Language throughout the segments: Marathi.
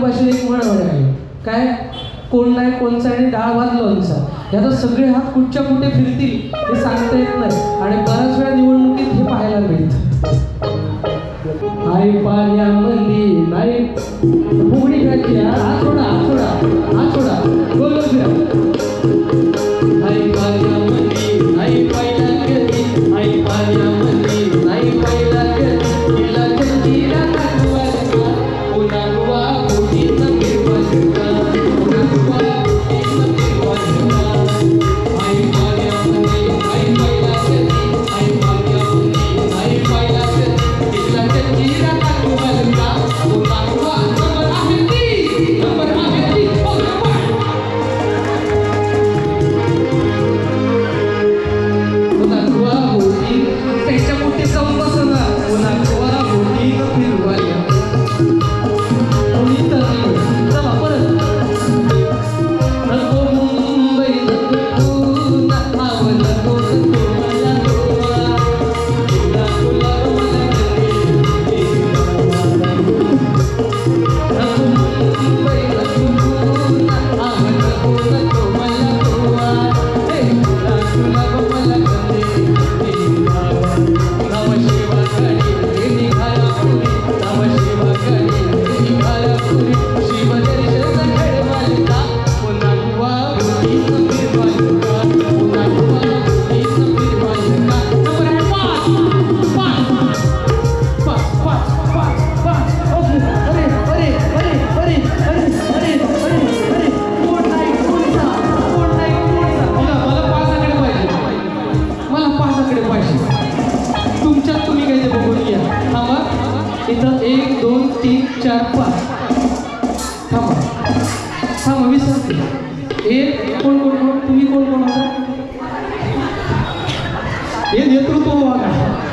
भाषेत एक म्हण आहे काय, कोण नाही कोणचा आणि डाळ भात लोणचा. याचा सगळे हात कुठच्या कुठे फिरतील हे सांगता येत नाही आणि बऱ्याच वेळा निवडणुकीत हे पाहायला मिळतं. आई पाण्यामध्ये नाही फुगडी घातली, हा थोडा गोल गोल फिरा. आई पाण्यामध्ये नाही पाहिला कधी, आई पाण्यामध्ये नाही पाहिला कधी, तिला जंजीरा टाकवाल का, उन्हाळवा गोडीनं फिरवाल का, उन्हाळवा गोडीनं फिरवाल का. आई पाण्यामध्ये नाही पाहिला कधी, आई पाण्यामध्ये नाही पाहिला कधी, तिला जंजीरा टाकवाल का, उन्हाळवा. नंबर आहे ती त्याच्या मोठी जाऊन बसला उन्हाळवा गोडीनं फिरवाल कोणी तर. चला परत. नको मुंबई नको पुणा, आव नको नको मला गोवा, तुला गुलाब मला गले, नको मुंबई नको पुणा, आव नको नको मला गोवा, तुला गुलाब मला गले. नव शिवा गणी निघाला पुरी, नव शिवा गणी निघाला पुरी, शिवदर्शन घडवाल का, उन्हाळवा गोडीनं फिरवाल का, उन्हाळवा गोडीनं फिरवाल का. नंबर आहे पाच. ओके. अरे कोण नाही कोणचा. मला पाचाकडे पाहिजे. तुमच्यात तुम्ही काय ते बघून घ्या. थांबा इथं 1 2 3 4 5. थांबा विसरते. एक कोण तुम्ही कोण होता हे नेतृत्व बघा.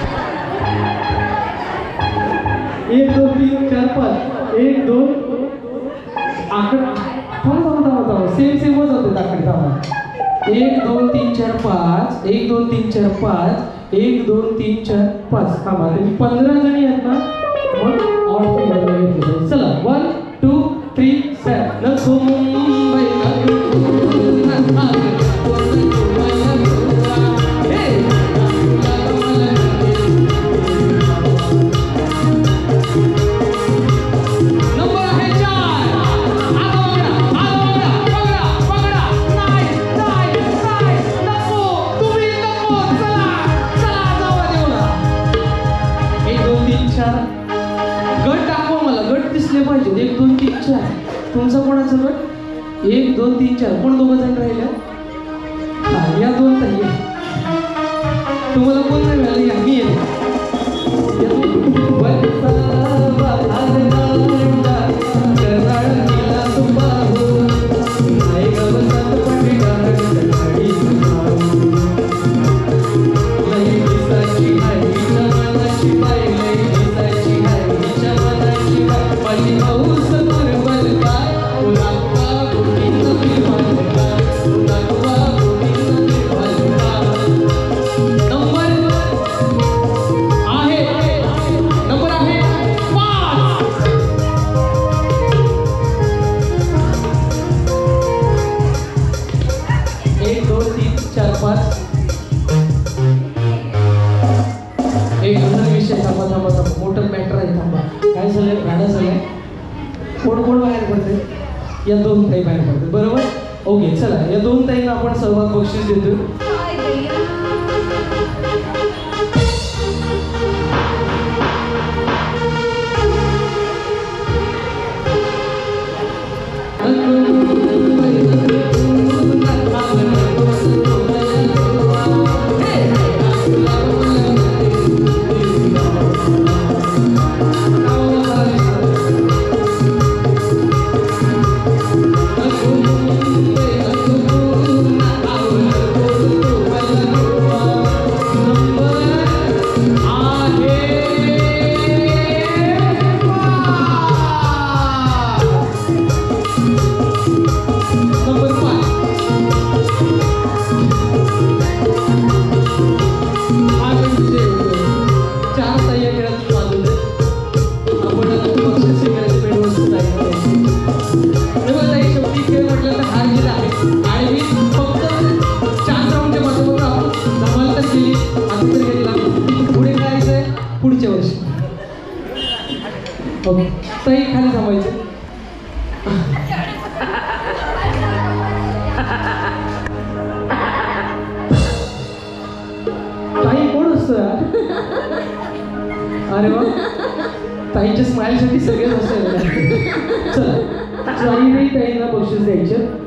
1 2 3 4 5 1 2 आकडा. थांबा सेम होते आकडे. थांबा 1 2 3 4 5 1 2 3 4 5 1 2 3 4 5. थांबा तुम्ही 15 जणी आहेत ना, मग ऑड फिगरला घेतलं. चला 1 2 3 4. नको मुंबई नको पुणा, आव नको नको मला गोवा, गुलाब मला गले. नंबर आहे 4. पगडा. नाही नको तुम्ही नको. चला जावा देऊला. 1 2 3 4. गट दाखवा मला, गट दिसले पाहिजे. 1 2 3 4. तुमचा कोणाचा गट? 1 2 3 4. कोण दोघं जण राहिले? या 2 ताई. तुम्हाला कोण नाही मिळालं, या मी आहे. मोठं मॅटर आहे. थांबा काय झालंय, राडा झालाय. कोण बाहेर पडते? या 2 ताई बाहेर पडते. बरोबर. ओके चला या 2 ताईंना आपण सहभाग बक्षीस देतो. केली आता तर घेतला पुढे करायचं आहे पुढच्या वर्षी ओके ताई खाली थांबायचं ताई कोण असतं अरे वा ताईच्या स्माईलसाठी सगळेच असतं चला ताईने ताईंना बक्षीस द्यायचं